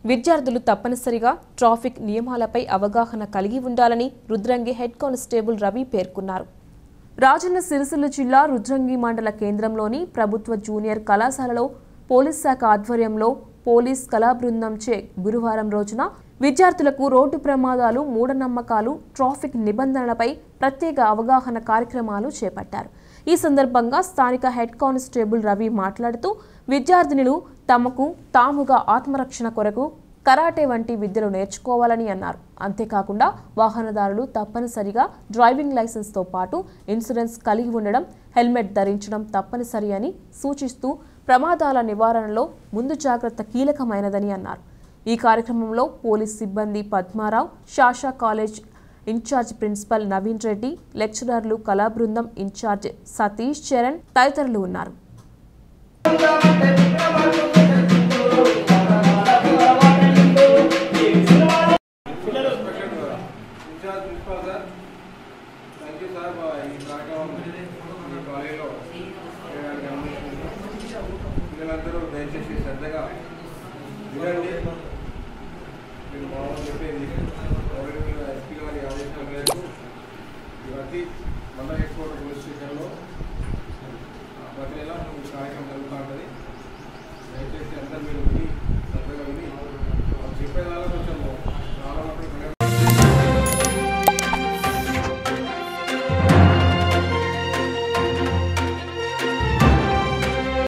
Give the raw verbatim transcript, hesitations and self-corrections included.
విద్యార్థులు తప్పనిసరిగా ట్రాఫిక్ నియమాలపై అవగాహన కలిగి ఉండాలని రుద్రంగి హెడ్ కానిస్టేబుల్ రవి పేర్కొన్నారు. రాజన్న సిరిసిల్ల జిల్లా రుద్రంగి మండల కేంద్రంలోని ప్రభుత్వ జూనియర్ కళాశాలలో పోలీస్ శాఖ ఆధ్వర్యంలో పోలీస్ కళా బృందంచే గురువారం రోజున విద్యార్థులకు రోడ్డు ప్రమాదాలు, మూఢనమ్మకాలు, ట్రాఫిక్ నిబంధనలపై ప్రత్యేక అవగాహన కార్యక్రమాలు చేపట్టారు. ఈ సందర్భంగా స్థానిక హెడ్ కానిస్టేబుల్ రవి మాట్లాడుతూ విద్యార్థినులు తమకు తాముగా ఆత్మరక్షణ కొరకు కరాటే వంటి విద్యలు నేర్చుకోవాలని అన్నారు. అంతేకాకుండా వాహనదారులు తప్పనిసరిగా డ్రైవింగ్ లైసెన్స్తో పాటు ఇన్సూరెన్స్ కలిగి ఉండడం, హెల్మెట్ ధరించడం తప్పనిసరి అని సూచిస్తూ ప్రమాదాల నివారణలో ముందు జాగ్రత్త కీలకమైనదని అన్నారు. ఈ కార్యక్రమంలో పోలీస్ సిబ్బంది Padmarao, Shasha college incharge principal Naveen Reddy, లెక్చరర్లు, కళా బృందం ఇన్ఛార్జ్ సతీష్ చరణ్ తదితరులు ఉన్నారు. పిల్లలందరూ దయచేసి శ్రద్ధగా వినండి. మీరు మామూలు చెప్పేది ఎస్పీ గారి ఆదేశాల మేరకు ప్రతి మండల హెడ్ క్వార్టర్